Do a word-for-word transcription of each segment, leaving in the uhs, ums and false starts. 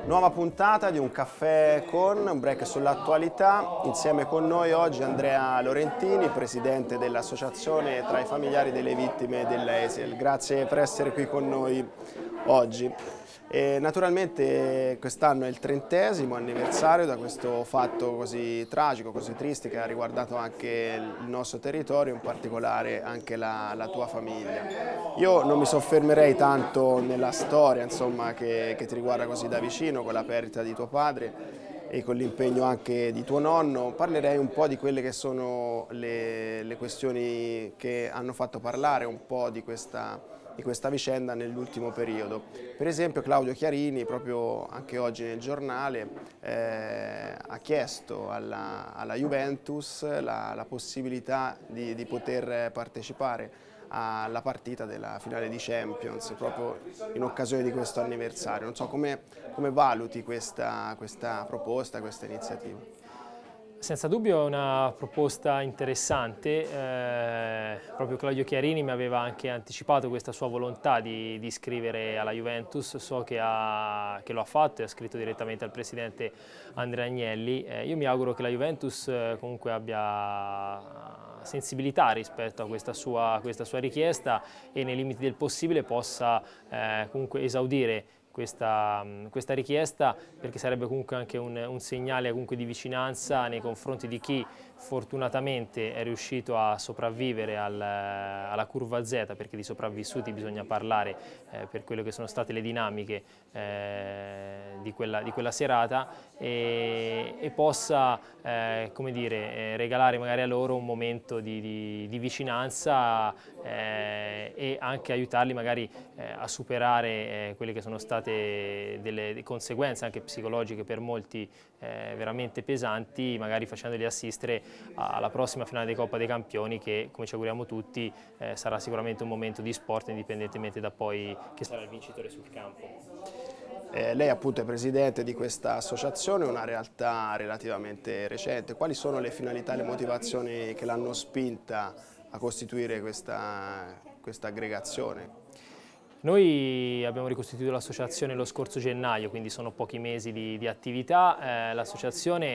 Nuova puntata di Un caffè con, un break sull'attualità. Insieme con noi oggi Andrea Lorentini, presidente dell'associazione tra i familiari delle vittime dell'E S L. Grazie per essere qui con noi oggi. E naturalmente quest'anno è il trentesimo anniversario da questo fatto così tragico, così triste, che ha riguardato anche il nostro territorio, in particolare anche la, la tua famiglia. Io non mi soffermerei tanto nella storia, insomma, che, che ti riguarda così da vicino, con la perdita di tuo padre e con l'impegno anche di tuo nonno. Parlerei un po' di quelle che sono le, le questioni che hanno fatto parlare un po' di questa di questa vicenda nell'ultimo periodo. Per esempio Claudio Chiarini, proprio anche oggi nel giornale, eh, ha chiesto alla, alla Juventus la, la possibilità di, di poter partecipare alla partita della finale di Champions, proprio in occasione di questo anniversario. Non so come, come valuti questa, questa proposta, questa iniziativa. Senza dubbio è una proposta interessante, eh, proprio Claudio Chiarini mi aveva anche anticipato questa sua volontà di, di iscrivere alla Juventus, so che, ha, che lo ha fatto e ha scritto direttamente al presidente Andrea Agnelli. Eh, io mi auguro che la Juventus eh, comunque abbia sensibilità rispetto a questa sua, a questa sua richiesta e nei limiti del possibile possa eh, comunque esaudire Questa, questa richiesta, perché sarebbe comunque anche un, un segnale comunque di vicinanza nei confronti di chi fortunatamente è riuscito a sopravvivere al, alla curva Z, perché di sopravvissuti bisogna parlare eh, per quelle che sono state le dinamiche eh, di, quella, di quella serata e, e possa eh, come dire, eh, regalare magari a loro un momento di, di, di vicinanza eh, e anche aiutarli magari eh, a superare eh, quelle che sono state delle conseguenze anche psicologiche per molti eh, veramente pesanti, magari facendoli assistere alla prossima finale di Coppa dei Campioni che, come ci auguriamo tutti, eh, sarà sicuramente un momento di sport indipendentemente da poi chi sarà il vincitore sul campo. Eh, lei appunto è presidente di questa associazione, una realtà relativamente recente. Quali sono le finalità e le motivazioni che l'hanno spinta a costituire questa, questa aggregazione? Noi abbiamo ricostituito l'associazione lo scorso gennaio, quindi sono pochi mesi di, di attività. Eh, l'associazione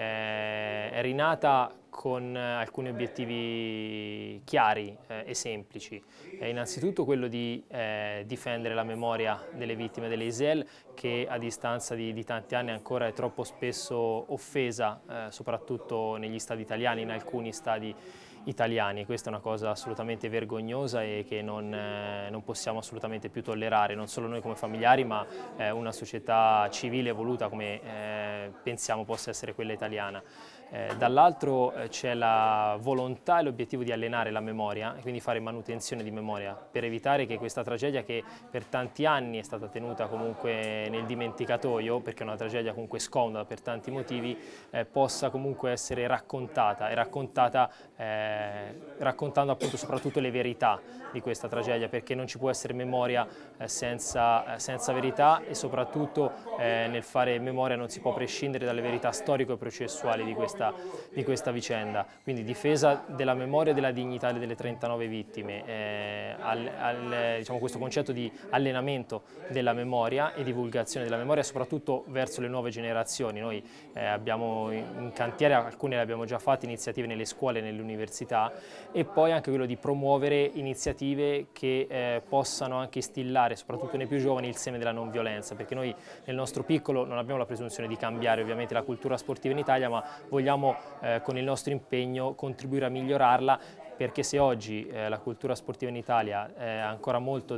eh, è rinata con alcuni obiettivi chiari eh, e semplici. Eh, innanzitutto quello di eh, difendere la memoria delle vittime dell'E S L, che a distanza di, di tanti anni ancora è troppo spesso offesa, eh, soprattutto negli stadi italiani, in alcuni stadi italiani. Questa è una cosa assolutamente vergognosa e che non, eh, non possiamo assolutamente più tollerare, non solo noi come familiari, ma eh, una società civile evoluta come eh, pensiamo possa essere quella italiana. Eh, dall'altro eh, c'è la volontà e l'obiettivo di allenare la memoria e quindi fare manutenzione di memoria per evitare che questa tragedia, che per tanti anni è stata tenuta comunque nel dimenticatoio, perché è una tragedia comunque scomoda per tanti motivi, eh, possa comunque essere raccontata e raccontata eh, raccontando appunto soprattutto le verità di questa tragedia, perché non ci può essere memoria eh, senza, eh, senza verità e soprattutto eh, nel fare memoria non si può prescindere dalle verità storico-processuali di questa di questa vicenda, quindi difesa della memoria e della dignità delle trentanove vittime, eh, al, al, diciamo, questo concetto di allenamento della memoria e divulgazione della memoria soprattutto verso le nuove generazioni. Noi eh, abbiamo in cantiere, alcune le abbiamo già fatte, iniziative nelle scuole e nelle università, e poi anche quello di promuovere iniziative che eh, possano anche instillare soprattutto nei più giovani il seme della non violenza, perché noi nel nostro piccolo non abbiamo la presunzione di cambiare ovviamente la cultura sportiva in Italia, ma vogliamo Eh, con il nostro impegno contribuire a migliorarla, perché se oggi eh, la cultura sportiva in Italia è ancora molto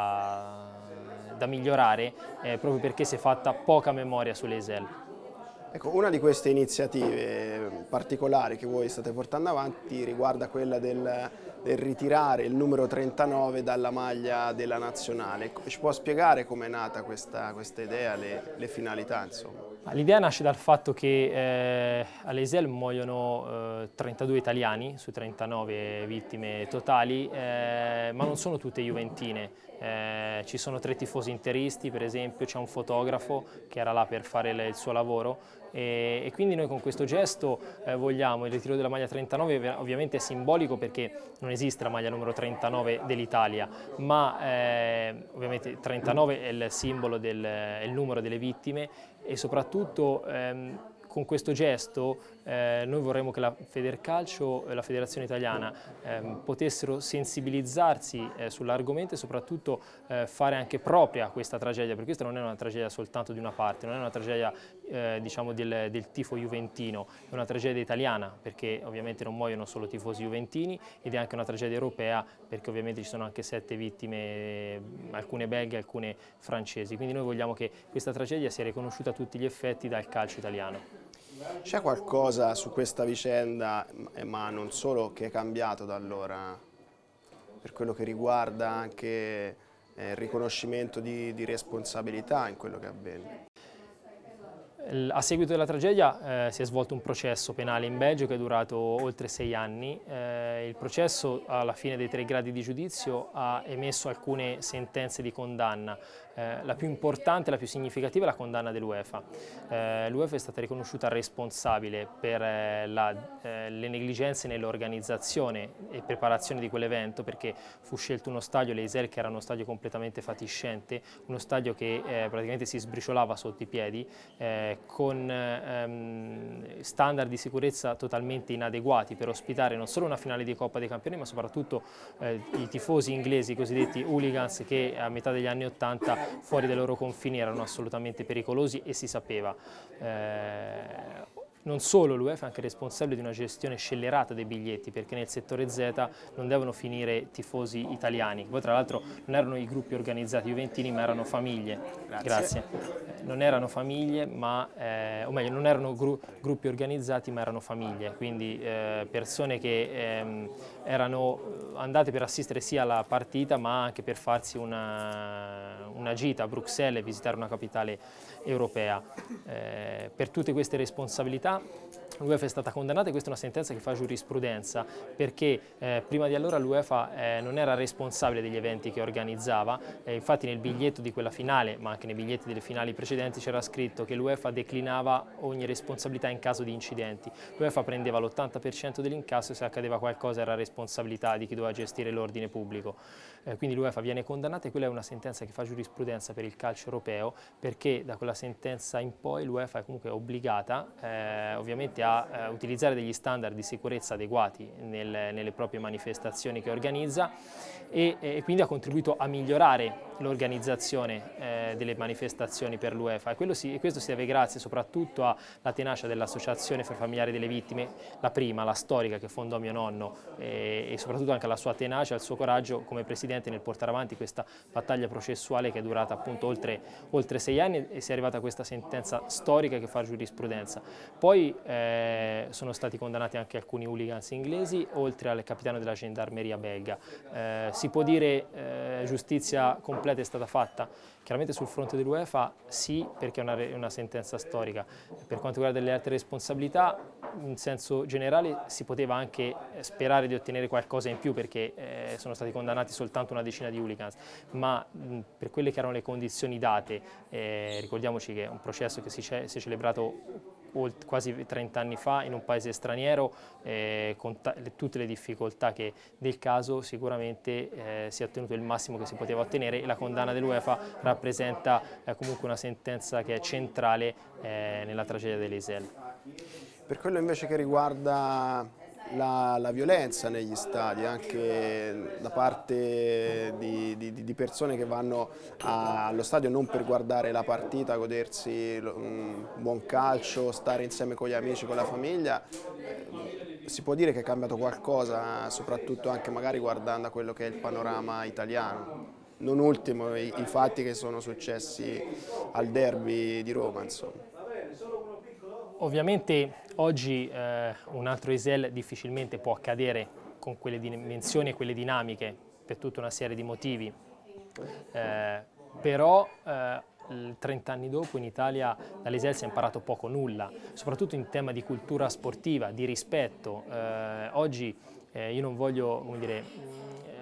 da, da migliorare, è proprio perché si è fatta poca memoria sull'E S L. Ecco, una di queste iniziative particolari che voi state portando avanti riguarda quella del, del ritirare il numero trentanove dalla maglia della nazionale. Ci può spiegare com'è nata questa, questa idea, le, le finalità, insomma? L'idea nasce dal fatto che eh, all'E S L muoiono eh, trentadue italiani su trentanove vittime totali, eh, ma non sono tutte juventine. Eh, ci sono tre tifosi interisti, per esempio, c'è un fotografo che era là per fare il, il suo lavoro, e, e quindi noi con questo gesto eh, vogliamo il ritiro della maglia trentanove. Ovviamente è simbolico perché non esiste la maglia numero trentanove dell'Italia, ma eh, ovviamente trentanove è il simbolo, del, è il numero delle vittime e soprattutto ehm, con questo gesto eh, noi vorremmo che la Federcalcio e la Federazione Italiana eh, potessero sensibilizzarsi eh, sull'argomento e soprattutto eh, fare anche propria questa tragedia, perché questa non è una tragedia soltanto di una parte, non è una tragedia eh, diciamo del, del tifo juventino, è una tragedia italiana, perché ovviamente non muoiono solo tifosi juventini, ed è anche una tragedia europea, perché ovviamente ci sono anche sette vittime, alcune belghe, alcune francesi, quindi noi vogliamo che questa tragedia sia riconosciuta a tutti gli effetti dal calcio italiano. C'è qualcosa su questa vicenda, ma non solo, che è cambiato da allora, per quello che riguarda anche eh, il riconoscimento di, di responsabilità in quello che avvenne? A seguito della tragedia eh, si è svolto un processo penale in Belgio che è durato oltre sei anni. Eh, il processo, alla fine dei tre gradi di giudizio, ha emesso alcune sentenze di condanna. Eh, la più importante, la più significativa è la condanna dell'UEFA. Eh, L'UEFA è stata riconosciuta responsabile per eh, la, eh, le negligenze nell'organizzazione e preparazione di quell'evento, perché fu scelto uno stadio, l'Eisel, che era uno stadio completamente fatiscente, uno stadio che eh, praticamente si sbriciolava sotto i piedi, eh, con ehm, standard di sicurezza totalmente inadeguati per ospitare non solo una finale di Coppa dei Campioni, ma soprattutto eh, i tifosi inglesi, i cosiddetti hooligans, che a metà degli anni Ottanta fuori dai loro confini erano assolutamente pericolosi e si sapeva. Eh, Non solo, l'UEFA è anche responsabile di una gestione scellerata dei biglietti, perché nel settore Z non devono finire tifosi italiani. Poi tra l'altro non erano i gruppi organizzati juventini, ma erano famiglie. Grazie. Grazie. Eh, non erano famiglie, ma, eh, o meglio, non erano gru gruppi organizzati, ma erano famiglie, quindi eh, persone che ehm, erano andate per assistere sia alla partita, ma anche per farsi una, una gita a Bruxelles e visitare una capitale europea. Eh, per tutte queste responsabilità l'UEFA è stata condannata, e questa è una sentenza che fa giurisprudenza, perché eh, prima di allora l'UEFA eh, non era responsabile degli eventi che organizzava. Eh, infatti nel biglietto di quella finale, ma anche nei biglietti delle finali precedenti, c'era scritto che l'UEFA declinava ogni responsabilità in caso di incidenti. L'UEFA prendeva l'ottanta per cento dell'incasso e se accadeva qualcosa era responsabilità di chi doveva gestire l'ordine pubblico. Eh, quindi l'UEFA viene condannata, e quella è una sentenza che fa giurisprudenza per il calcio europeo, perché da quella sentenza in poi l'UEFA è comunque obbligata eh, ovviamente a eh, utilizzare degli standard di sicurezza adeguati nel, nelle proprie manifestazioni che organizza, e, e quindi ha contribuito a migliorare l'organizzazione eh, delle manifestazioni per l'UEFA, e, quello si, e questo si deve grazie soprattutto alla tenacia dell'Associazione per Familiari delle Vittime, la prima, la storica, che fondò mio nonno, e, e soprattutto anche alla sua tenacia, al suo coraggio come presidente nel portare avanti questa battaglia processuale che è durata appunto oltre, oltre sei anni, e si è arrivata a questa sentenza storica che fa giurisprudenza. Poi eh, sono stati condannati anche alcuni hooligans inglesi, oltre al capitano della gendarmeria belga. Eh, si può dire eh, giustizia completa è stata fatta? Chiaramente sul fronte dell'UEFA sì, perché è una, una sentenza storica. Per quanto riguarda le altre responsabilità, in senso generale si poteva anche sperare di ottenere qualcosa in più, perché eh, sono stati condannati soltanto una decina di hooligans, ma mh, per quelle che erano le condizioni date, eh, ricordiamoci che è un processo che si, si è celebrato quasi trenta anni fa in un paese straniero, eh, con tutte le difficoltà che del caso, sicuramente eh, si è ottenuto il massimo che si poteva ottenere, e la condanna dell'UEFA rappresenta eh, comunque una sentenza che è centrale eh, nella tragedia dell'Eisel. Per quello invece che riguarda la, la violenza negli stadi, anche da parte di, di, di persone che vanno a, allo stadio non per guardare la partita, godersi un buon calcio, stare insieme con gli amici, con la famiglia, eh, si può dire che è cambiato qualcosa, soprattutto anche magari guardando a quello che è il panorama italiano. Non ultimo i, i fatti che sono successi al derby di Roma, insomma. Ovviamente oggi eh, un altro Eisel difficilmente può accadere con quelle dimensioni e quelle dinamiche, per tutta una serie di motivi, eh, però eh, trenta anni dopo in Italia dall'Eisel si è imparato poco o nulla, soprattutto in tema di cultura sportiva, di rispetto. Eh, oggi eh, io non voglio, come dire,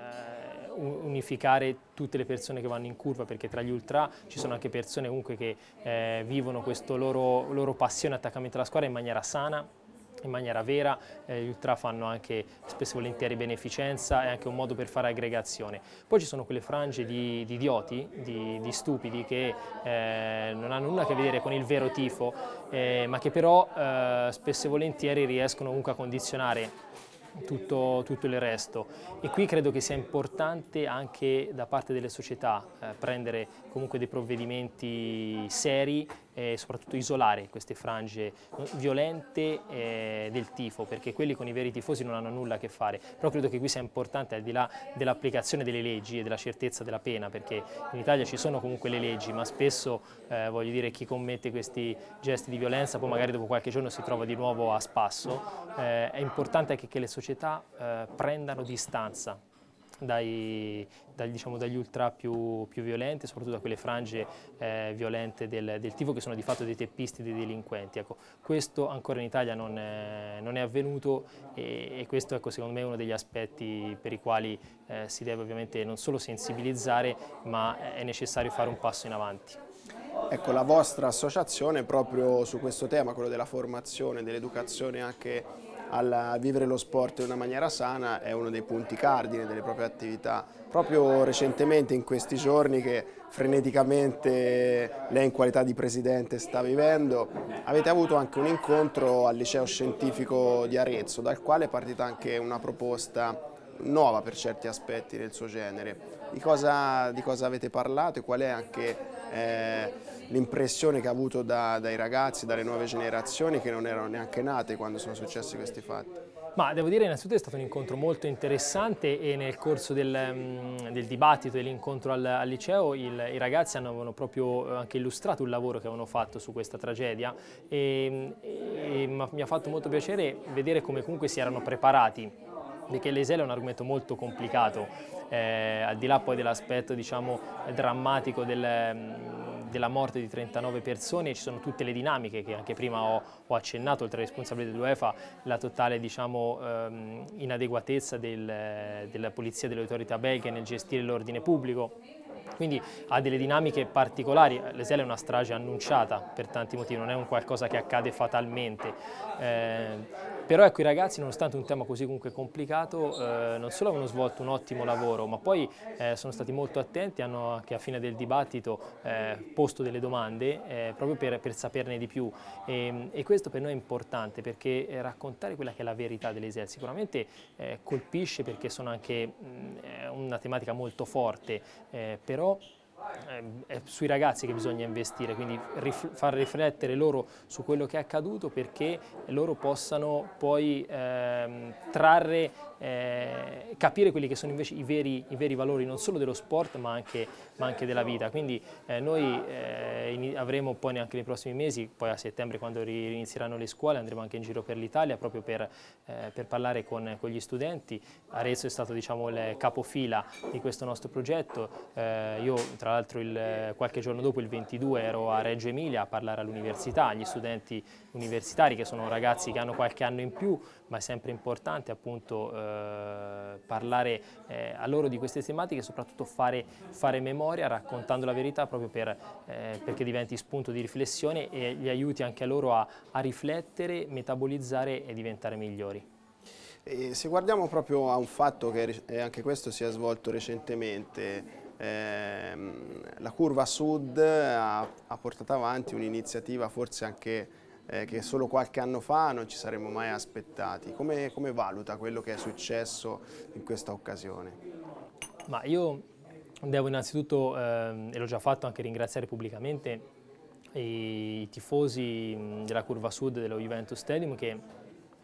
unificare tutte le persone che vanno in curva, perché tra gli ultra ci sono anche persone comunque che eh, vivono questo loro, loro passione e attaccamento alla squadra in maniera sana, in maniera vera, eh, gli ultra fanno anche spesso e volentieri beneficenza, è anche un modo per fare aggregazione. Poi ci sono quelle frange di, di idioti, di, di stupidi che eh, non hanno nulla a che vedere con il vero tifo, eh, ma che però eh, spesso e volentieri riescono comunque a condizionare Tutto, tutto il resto, e qui credo che sia importante anche da parte delle società eh, prendere comunque dei provvedimenti seri e soprattutto isolare queste frange violente eh, del tifo, perché quelli con i veri tifosi non hanno nulla a che fare. Però credo che qui sia importante, al di là dell'applicazione delle leggi e della certezza della pena, perché in Italia ci sono comunque le leggi, ma spesso eh, voglio dire, chi commette questi gesti di violenza poi magari dopo qualche giorno si trova di nuovo a spasso. Eh, è importante anche che le società eh, prendano distanza dai, dai, diciamo, dagli ultra più, più violenti, soprattutto da quelle frange eh, violente del, del tifo, che sono di fatto dei teppisti, dei delinquenti. Ecco, questo ancora in Italia non è, non è avvenuto, e, e questo, ecco, secondo me è uno degli aspetti per i quali eh, si deve ovviamente non solo sensibilizzare, ma è necessario fare un passo in avanti. Ecco, la vostra associazione proprio su questo tema, quello della formazione, dell'educazione anche a vivere lo sport in una maniera sana, è uno dei punti cardine delle proprie attività. Proprio recentemente, in questi giorni che freneticamente lei in qualità di presidente sta vivendo, avete avuto anche un incontro al liceo scientifico di Arezzo, dal quale è partita anche una proposta nuova per certi aspetti nel suo genere. Di cosa, di cosa avete parlato e qual è anche eh, l'impressione che ha avuto da, dai ragazzi, dalle nuove generazioni che non erano neanche nate quando sono successi questi fatti? Ma devo dire, innanzitutto è stato un incontro molto interessante, e nel corso del, del dibattito e dell'incontro al, al liceo il, i ragazzi avevano proprio anche illustrato il lavoro che avevano fatto su questa tragedia, e, e mi ha fatto molto piacere vedere come comunque si erano preparati, perché l'E S E L è un argomento molto complicato, eh, al di là poi dell'aspetto, diciamo, drammatico del, della morte di trentanove persone, ci sono tutte le dinamiche che anche prima ho, ho accennato, oltre alle responsabilità dell'UEFA, la totale, diciamo, ehm, inadeguatezza del, della polizia e delle autorità belghe nel gestire l'ordine pubblico. Quindi ha delle dinamiche particolari. L'E S E L è una strage annunciata per tanti motivi, non è un qualcosa che accade fatalmente. Eh, però ecco, i ragazzi, nonostante un tema così comunque complicato, eh, non solo avevano svolto un ottimo lavoro, ma poi eh, sono stati molto attenti, hanno anche a fine del dibattito eh, posto delle domande eh, proprio per, per saperne di più, e, e questo per noi è importante, perché raccontare quella che è la verità dell'E S E L sicuramente eh, colpisce, perché sono anche mh, una tematica molto forte, eh, però è sui ragazzi che bisogna investire, quindi rif far riflettere loro su quello che è accaduto, perché loro possano poi ehm, trarre, eh, capire quelli che sono invece i veri, i veri valori non solo dello sport ma anche, ma anche della vita. Quindi eh, noi eh, avremo poi anche nei prossimi mesi, poi a settembre quando inizieranno le scuole, andremo anche in giro per l'Italia proprio per, eh, per parlare con, con gli studenti. Arezzo è stato, diciamo, il capofila di questo nostro progetto. Eh, io tra l'altro qualche giorno dopo, il ventidue, ero a Reggio Emilia a parlare all'università, agli studenti universitari, che sono ragazzi che hanno qualche anno in più, ma è sempre importante appunto eh, parlare eh, a loro di queste tematiche e soprattutto fare, fare memoria, raccontando la verità, proprio per, eh, perché diventi spunto di riflessione e gli aiuti anche a loro a, a riflettere, metabolizzare e diventare migliori. E se guardiamo proprio a un fatto che anche questo si è svolto recentemente, ehm, la Curva Sud ha, ha portato avanti un'iniziativa forse anche eh, che solo qualche anno fa non ci saremmo mai aspettati. Come, come valuta quello che è successo in questa occasione? Ma io devo innanzitutto, ehm, e l'ho già fatto, anche ringraziare pubblicamente i, i tifosi della Curva Sud dello Juventus Stadium, che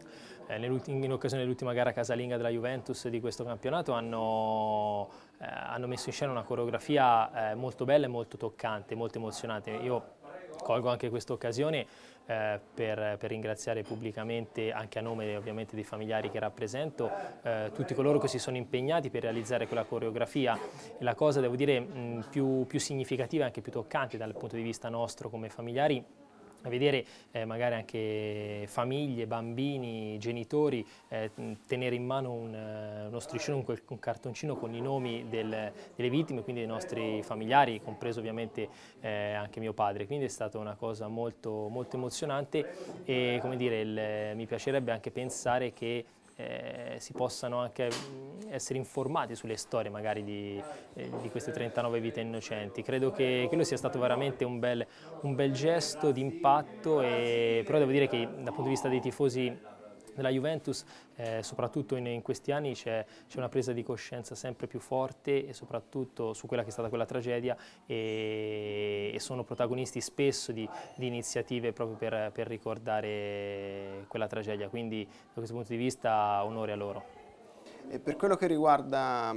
in occasione dell'ultima gara casalinga della Juventus di questo campionato hanno, eh, hanno messo in scena una coreografia eh, molto bella e molto toccante, molto emozionante. Io colgo anche questa occasione eh, per, per ringraziare pubblicamente, anche a nome ovviamente dei familiari che rappresento, eh, tutti coloro che si sono impegnati per realizzare quella coreografia. E la cosa, devo dire, mh, più, più significativa e anche più toccante dal punto di vista nostro come familiari a vedere eh, magari anche famiglie, bambini, genitori eh, tenere in mano un, uno striscione, un, un cartoncino con i nomi del, delle vittime, quindi dei nostri familiari, compreso ovviamente eh, anche mio padre. Quindi è stata una cosa molto, molto emozionante e, come dire, il, mi piacerebbe anche pensare che Eh, si possano anche essere informati sulle storie magari di, eh, di queste trentanove vite innocenti. Credo che quello sia stato veramente un bel, un bel gesto di impatto, e, però devo dire che dal punto di vista dei tifosi della Juventus, eh, soprattutto in, in questi anni, c'è una presa di coscienza sempre più forte, e soprattutto su quella che è stata quella tragedia, e, e sono protagonisti spesso di, di iniziative proprio per, per ricordare quella tragedia, quindi da questo punto di vista onore a loro. E per quello che riguarda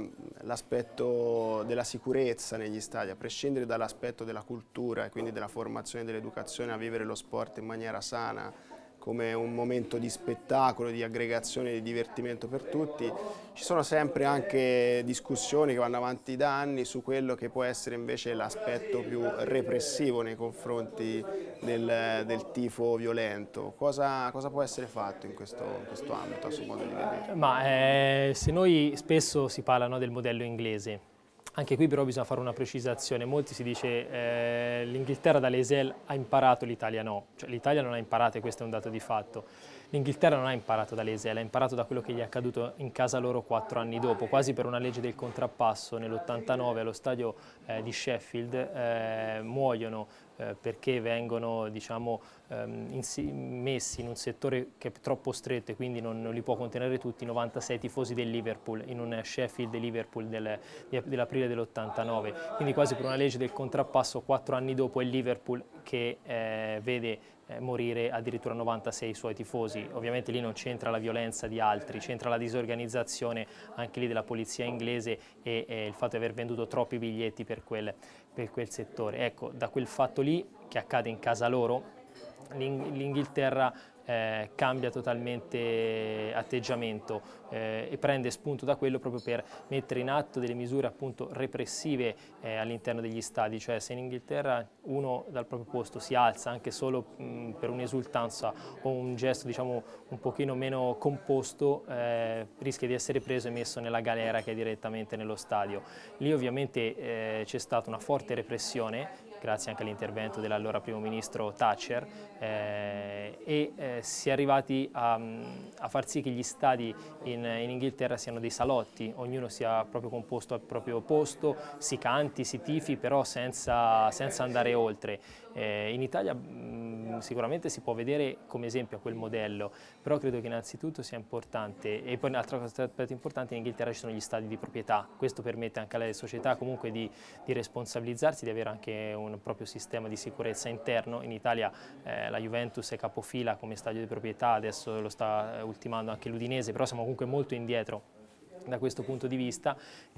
l'aspetto della sicurezza negli stadi, a prescindere dall'aspetto della cultura e quindi della formazione e dell'educazione a vivere lo sport in maniera sana, come un momento di spettacolo, di aggregazione e di divertimento per tutti, ci sono sempre anche discussioni che vanno avanti da anni su quello che può essere invece l'aspetto più repressivo nei confronti del, del tifo violento. Cosa, cosa può essere fatto in questo, in questo ambito, a suo modo di vedere? Ma eh, se noi spesso si parla, no, del modello inglese. Anche qui però bisogna fare una precisazione. Molti si dice eh, l'Inghilterra da Leisel ha imparato, l'Italia no. Cioè, l'Italia non ha imparato, e questo è un dato di fatto. L'Inghilterra non ha imparato da Leisel, ha imparato da quello che gli è accaduto in casa loro quattro anni dopo, quasi per una legge del contrappasso. Nell'ottantanove allo stadio eh, di Sheffield eh, muoiono eh, perché vengono, diciamo, ehm, messi in un settore che è troppo stretto e quindi non, non li può contenere tutti, novantasei tifosi del Liverpool, in un Sheffield-Liverpool del, dell'aprile dell'ottantanove. Quindi quasi per una legge del contrappasso, quattro anni dopo è il Liverpool che eh, vede eh, morire addirittura novantasei suoi tifosi. Ovviamente lì non c'entra la violenza di altri, c'entra la disorganizzazione anche lì della polizia inglese e, e il fatto di aver venduto troppi biglietti per quel, per quel settore. Ecco, da quel fatto lì, che accade in casa loro, l'Inghilterra eh, cambia totalmente atteggiamento eh, e prende spunto da quello proprio per mettere in atto delle misure appunto repressive eh, all'interno degli stadi. Cioè, se in Inghilterra uno dal proprio posto si alza anche solo mh, per un'esultanza o un gesto, diciamo, un pochino meno composto, eh, rischia di essere preso e messo nella galera che è direttamente nello stadio. Lì ovviamente eh, c'è stata una forte repressione, grazie anche all'intervento dell'allora primo ministro Thatcher, eh, e eh, si è arrivati a, a far sì che gli stadi in, in Inghilterra siano dei salotti, ognuno sia proprio composto al proprio posto, si canti, si tifi, però senza, senza andare oltre. Eh, in Italia mh, sicuramente si può vedere come esempio a quel modello, però credo che innanzitutto sia importante, e poi un altro aspetto importante: in Inghilterra ci sono gli stadi di proprietà. Questo permette anche alle società comunque di, di responsabilizzarsi, di avere anche un proprio sistema di sicurezza interno. In Italia eh, la Juventus è capofila come stadio di proprietà, adesso lo sta ultimando anche l'Udinese, però siamo comunque molto indietro da questo punto di vista,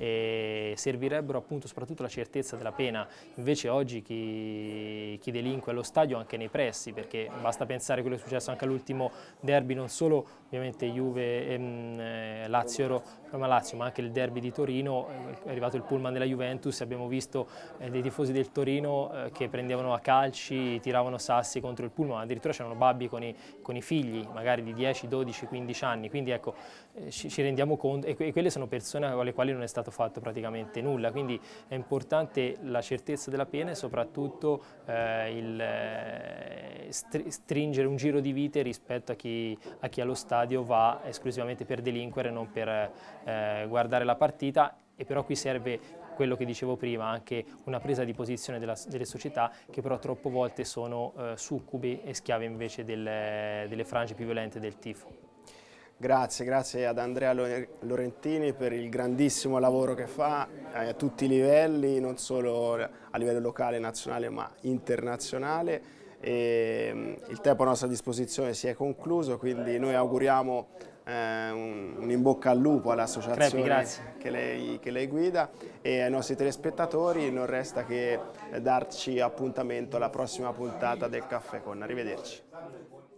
e servirebbero appunto soprattutto la certezza della pena. Invece oggi chi, chi delinque allo stadio, anche nei pressi, perché basta pensare a quello che è successo anche all'ultimo derby, non solo ovviamente Juve, ehm, Lazio, Roma Lazio, ma anche il derby di Torino, è arrivato il pullman della Juventus e abbiamo visto eh, dei tifosi del Torino eh, che prendevano a calci, tiravano sassi contro il pullman, addirittura c'erano babbi con i, con i figli magari di dieci, dodici, quindici anni, quindi ecco eh, ci, ci rendiamo conto, e, e quelle sono persone alle quali non è stato fatto praticamente nulla, quindi è importante la certezza della pena e soprattutto eh, il eh, stringere un giro di vite rispetto a chi, a chi allo stadio va esclusivamente per delinquere, non per eh, guardare la partita. E però qui serve quello che dicevo prima, anche una presa di posizione della, delle società, che però troppe volte sono eh, succubi e schiave invece del, delle frange più violente del tifo. Grazie, grazie ad Andrea Lorentini per il grandissimo lavoro che fa a tutti i livelli, non solo a livello locale, nazionale, ma internazionale. E il tempo a nostra disposizione si è concluso, quindi noi auguriamo eh, un, un in bocca al lupo all'associazione che lei, che lei guida, e ai nostri telespettatori non resta che darci appuntamento alla prossima puntata del Caffè Con. Arrivederci.